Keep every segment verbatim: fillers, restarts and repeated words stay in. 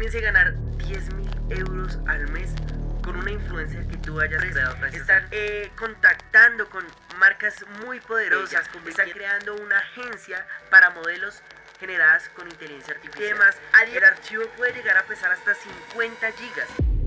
Imagínense ganar diez mil euros al mes con una influencer que tú hayas creado. Están eh, contactando con marcas muy poderosas, están creando una agencia para modelos generadas con inteligencia artificial. Y además, el archivo puede llegar a pesar hasta cincuenta gigas.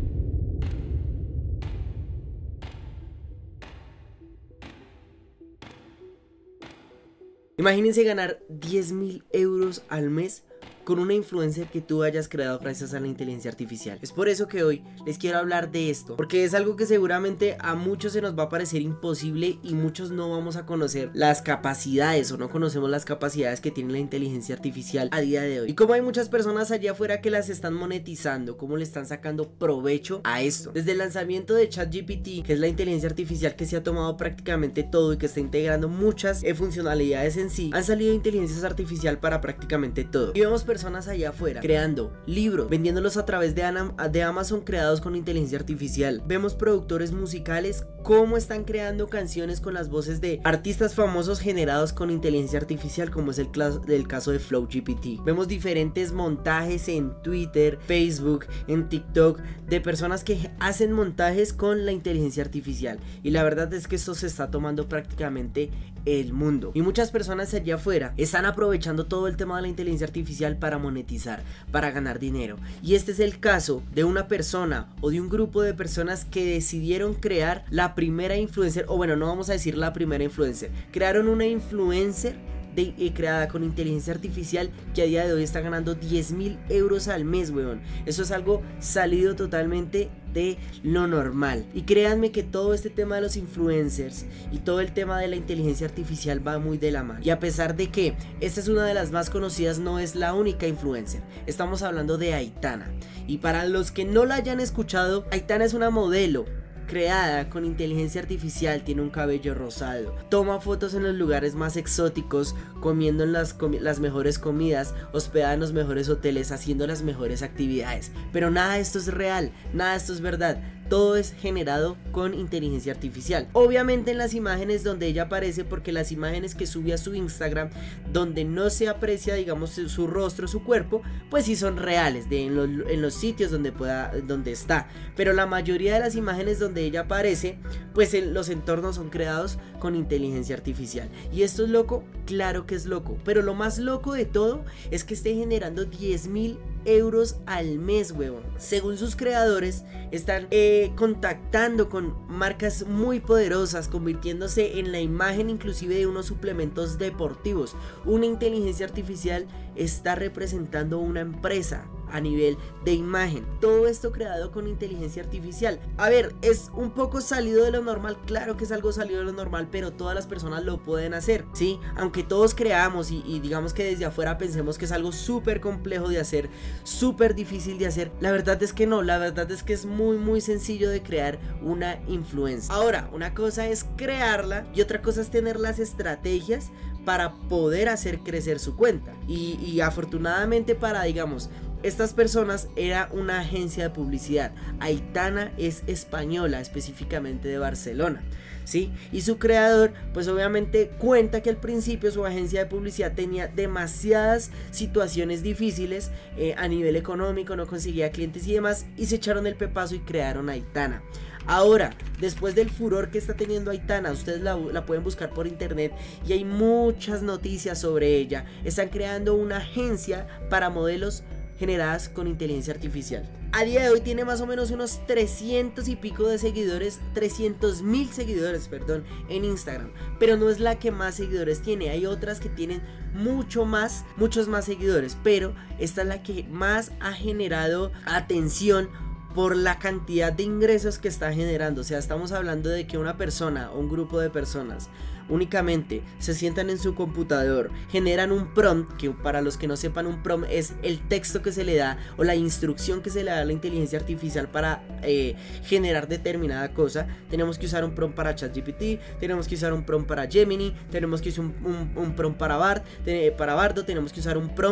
Imagínense ganar diez mil euros al mes con una influencer que tú hayas creado gracias a la inteligencia artificial. Es por eso que hoy les quiero hablar de esto, porque es algo que seguramente a muchos se nos va a parecer imposible y muchos no vamos a conocer las capacidades o no conocemos las capacidades que tiene la inteligencia artificial a día de hoy. Y como hay muchas personas allá afuera que las están monetizando, cómo le están sacando provecho a esto. Desde el lanzamiento de ChatGPT, que es la inteligencia artificial que se ha tomado prácticamente todo y que está integrando muchas eh, funcionalidades en sí, han salido inteligencias artificiales para prácticamente todo. Y vemos personas allá afuera creando libros, vendiéndolos a través de, de Amazon creados con inteligencia artificial. Vemos productores musicales cómo están creando canciones con las voces de artistas famosos generados con inteligencia artificial, como es el, el caso de FlowGPT. Vemos diferentes montajes en Twitter, Facebook, en TikTok de personas que hacen montajes con la inteligencia artificial, y la verdad es que esto se está tomando prácticamente el mundo, y muchas personas allá afuera están aprovechando todo el tema de la inteligencia artificial para monetizar, para ganar dinero. Y este es el caso de una persona o de un grupo de personas que decidieron crear la primera influencer, o bueno, no vamos a decir la primera influencer, crearon una influencer De, eh, creada con inteligencia artificial que a día de hoy está ganando diez mil euros al mes, weón. Eso es algo salido totalmente de lo normal. Y créanme que todo este tema de los influencers y todo el tema de la inteligencia artificial va muy de la mano. Y a pesar de que esta es una de las más conocidas, no es la única influencer. Estamos hablando de Aitana. Y para los que no la hayan escuchado, Aitana es una modelo creada con inteligencia artificial, tiene un cabello rosado, toma fotos en los lugares más exóticos, comiendo en las, comi las mejores comidas, hospedada en los mejores hoteles, haciendo las mejores actividades. Pero nada de esto es real, nada de esto es verdad. Todo es generado con inteligencia artificial. Obviamente en las imágenes donde ella aparece, porque las imágenes que sube a su Instagram, donde no se aprecia, digamos, su, su rostro, su cuerpo, pues sí son reales, de en, los, en los sitios donde pueda, donde está. Pero la mayoría de las imágenes donde ella aparece, pues en los entornos son creados con inteligencia artificial. ¿Y esto es loco? Claro que es loco. Pero lo más loco de todo es que esté generando diez mil euros al mes, huevón. Según sus creadores, están eh, contactando con marcas muy poderosas, convirtiéndose en la imagen inclusive de unos suplementos deportivos. Una inteligencia artificial está representando una empresa a nivel de imagen. Todo esto creado con inteligencia artificial. A ver, es un poco salido de lo normal, claro que es algo salido de lo normal, pero todas las personas lo pueden hacer, ¿sí? Aunque todos creamos y, y digamos que desde afuera pensemos que es algo súper complejo de hacer, súper difícil de hacer, la verdad es que no, la verdad es que es muy muy sencillo de crear una influencia. Ahora, una cosa es crearla y otra cosa es tener las estrategias para poder hacer crecer su cuenta. Y, y afortunadamente para, digamos, estas personas, era una agencia de publicidad. Aitana es española, específicamente de Barcelona, ¿sí? Y su creador, pues obviamente cuenta que al principio su agencia de publicidad tenía demasiadas situaciones difíciles eh, a nivel económico, no conseguía clientes y demás, y se echaron el pepazo y crearon Aitana. Ahora, después del furor que está teniendo Aitana, ustedes la, la pueden buscar por internet y hay muchas noticias sobre ella. Están creando una agencia para modelos generadas con inteligencia artificial. A día de hoy tiene más o menos unos trescientos y pico de seguidores, trescientos mil seguidores, perdón, en Instagram. Pero no es la que más seguidores tiene, hay otras que tienen mucho más, muchos más seguidores, pero esta es la que más ha generado atención por la cantidad de ingresos que está generando. O sea, estamos hablando de que una persona o un grupo de personas únicamente se sientan en su computador, generan un prompt, que para los que no sepan, un prompt es el texto que se le da o la instrucción que se le da a la inteligencia artificial para eh, generar determinada cosa. Tenemos que usar un prompt para ChatGPT, tenemos que usar un prompt para Gemini, tenemos que usar un, un, un prompt para Bard, para Bardo, tenemos que usar un prompt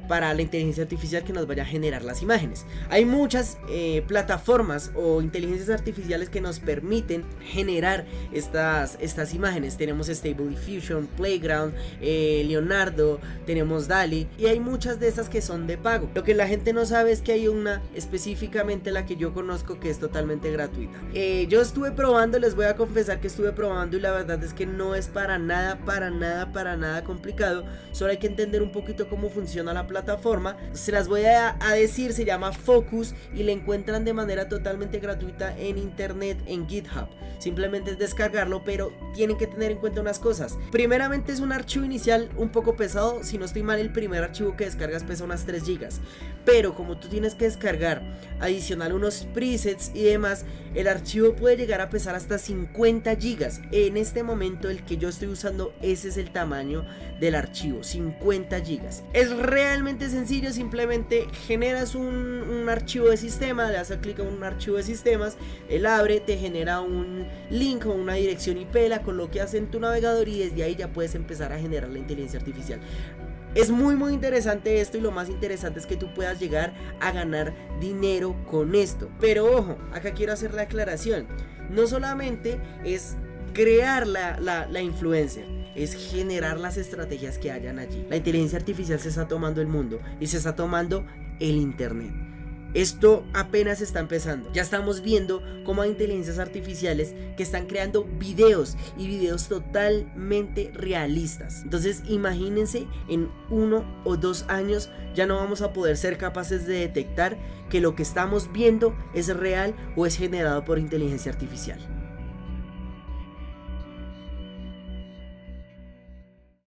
para la inteligencia artificial que nos vaya a generar las imágenes. Hay muchas eh, plataformas o inteligencias artificiales que nos permiten generar estas, estas imágenes. Tenemos Stable Diffusion, Playground, eh, Leonardo, tenemos DALL-E, y hay muchas de esas que son de pago. Lo que la gente no sabe es que hay una, específicamente la que yo conozco, que es totalmente gratuita. eh, Yo estuve probando, les voy a confesar que estuve probando, y la verdad es que no es para nada, para nada, para nada complicado. Solo hay que entender un poquito cómo funciona la plataforma. Se las voy a, a decir, se llama Focus y la encuentran de manera totalmente gratuita en internet, en GitHub. Simplemente es descargarlo, pero tienen que tener en cuenta unas cosas. Primeramente, es un archivo inicial un poco pesado. Si no estoy mal, el primer archivo que descargas pesa unas tres gigas, pero como tú tienes que descargar adicional unos presets y demás, el archivo puede llegar a pesar hasta cincuenta gigas. En este momento el que yo estoy usando, ese es el tamaño del archivo, cincuenta gigas. Es realmente sencillo, simplemente generas un, un archivo de sistema, le das clic a un archivo de sistemas, él abre, te genera un link o una dirección I P, la coloquias en tu navegador y desde ahí ya puedes empezar a generar la inteligencia artificial. Es muy muy interesante esto, y lo más interesante es que tú puedas llegar a ganar dinero con esto. Pero ojo, acá quiero hacer la aclaración. No solamente es crear la, la, la influencer, es generar las estrategias que hayan allí. La inteligencia artificial se está tomando el mundo y se está tomando el internet. Esto apenas está empezando. Ya estamos viendo cómo hay inteligencias artificiales que están creando videos, y videos totalmente realistas. Entonces imagínense, en uno o dos años ya no vamos a poder ser capaces de detectar que lo que estamos viendo es real o es generado por inteligencia artificial.